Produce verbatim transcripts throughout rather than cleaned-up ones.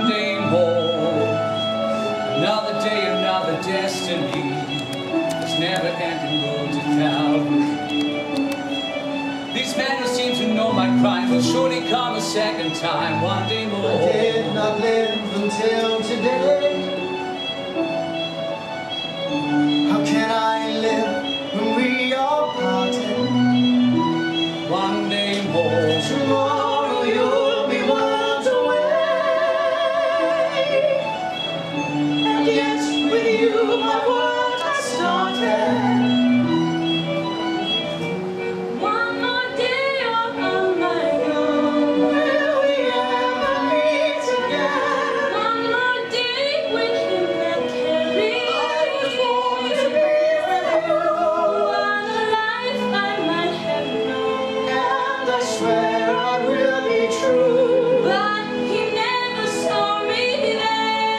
One day more, another day, another destiny. This never-ending road to Calvary. These men who seem to know my crime will surely come a second time. One day more. I did not live until today. How can I live when we are parted? One day more. Tomorrow you'll be miles away, and yet with you my world has started. One more day on my own. Will we ever meet again? One more day with him that carries. I was born to be with you. What a life I might have known. And I swear I will be true. But he never saw me there.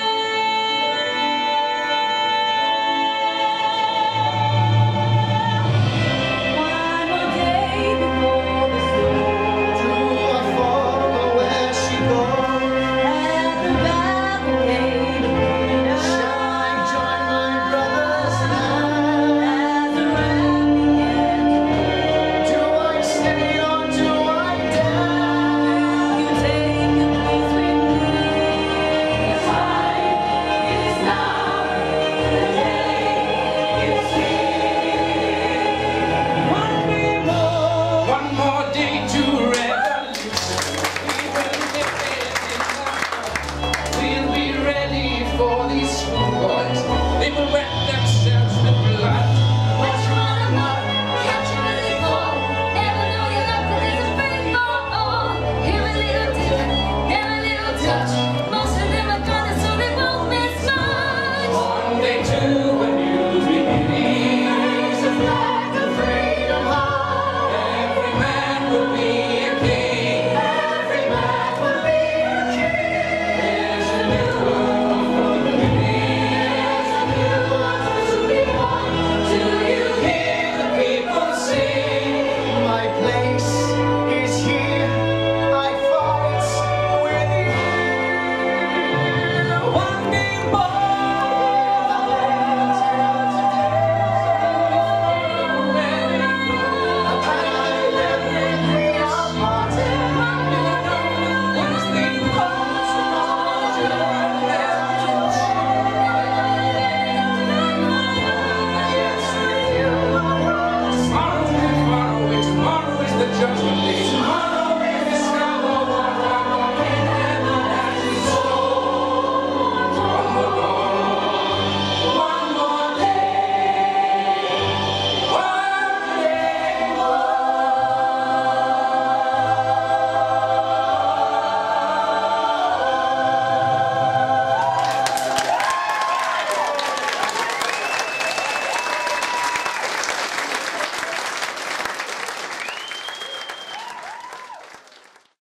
One more day before the storm. Do I follow where she goes? At the barricade between us. Shall I join my brothers now? As the wrath began to Do I stay or do I die? you take your place with me. The time is now, the day is here. One day more. One more day to revolution. We will be ready for these schoolboys. They will wet themselves with blood. Watch you on a mark, catch you as they fall. Never know your luck, 'cause there's a free for all. Here a little tip, there a little touch. Most of them are gonna, so they won't miss much. One day too, when you believe, Raise a flag of freedom high. every man will be a king. Every man will be a king. There's a new world for the living. There's a new world to be born. Do you hear the people sing? My place is here. I fight with you. One day more. Tomorrow is the judgment day.